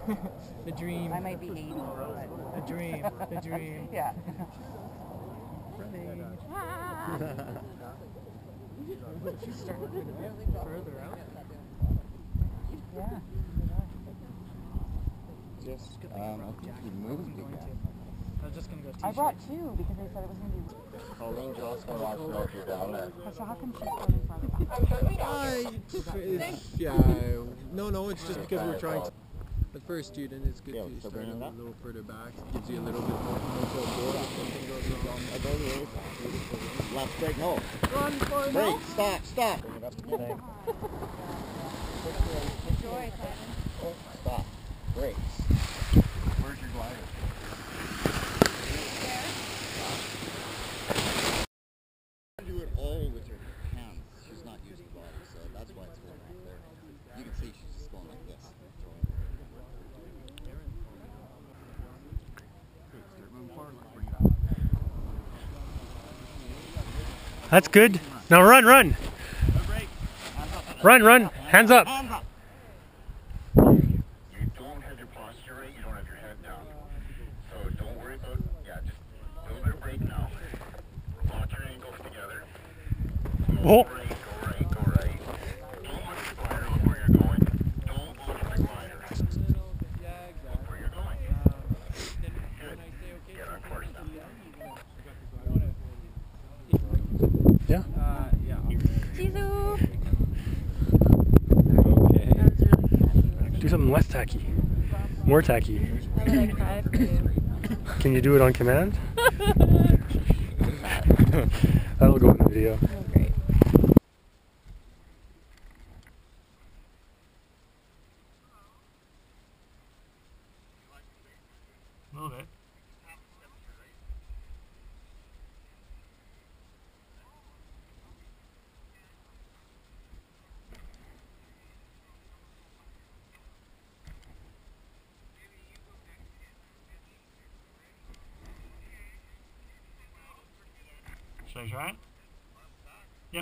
The dream. I might be 80. The dream. The dream. Yeah. She's starting further out. Yeah. Just, he moved again. I was just going to go t-shirt. I brought two because they said it was going to be... Colleen Johnson wants to know if you're down there. So how come she's going farther back? Yeah, no, it's just because we're trying to... The first student, it's good to start a little further back. Gives you a little bit more potential forward if something goes wrong. Left break, no. Run for Break, stop. Enjoy, Simon. Stop. Brakes. Where's your glider? Do it all with your hands. She's not using body, so that's why it's going right there. You can see she's just going like this. That's good. Now run. Run. Hands up. You don't have your posture right, you don't have your head down. So don't worry about, just a little bit of break now. Lock your ankles together. Oh. Go right. Don't look at the glider, look where you're going. Don't look at the glider. Look where you're going. Good. Get on course now. Yeah. Okay. Do something less tacky. More tacky. Can you do it on command? That'll go in the video. Great. A little bit. Should I try it? Yep.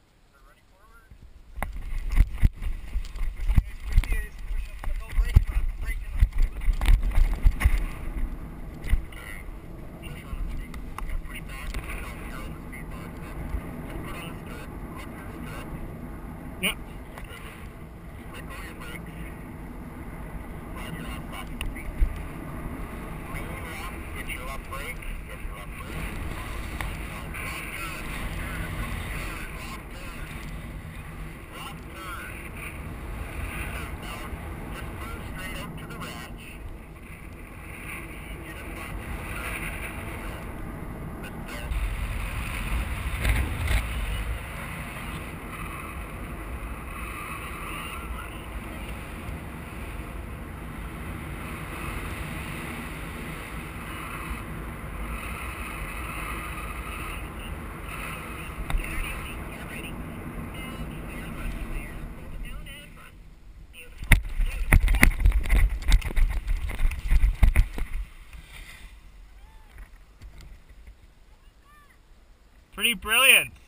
Yep. Pretty brilliant.